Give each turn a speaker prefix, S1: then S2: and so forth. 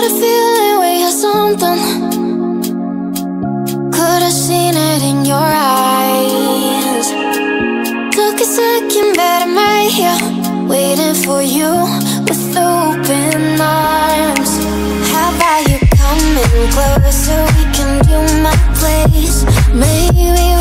S1: Got a feeling we had something. Could've seen it in your eyes. Took a second, but I'm right here, waiting for you with open arms. How about you coming closer? We can do my place. Maybe